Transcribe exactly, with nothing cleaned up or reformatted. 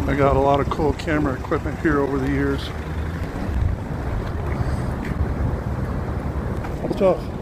I got a lot of cool camera equipment here over the years. Tough.